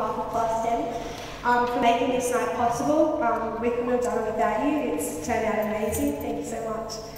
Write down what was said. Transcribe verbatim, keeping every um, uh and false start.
behalf of Class ten um, for making this night possible. Um, we couldn't have done it without you. It's turned out amazing. Thank you so much.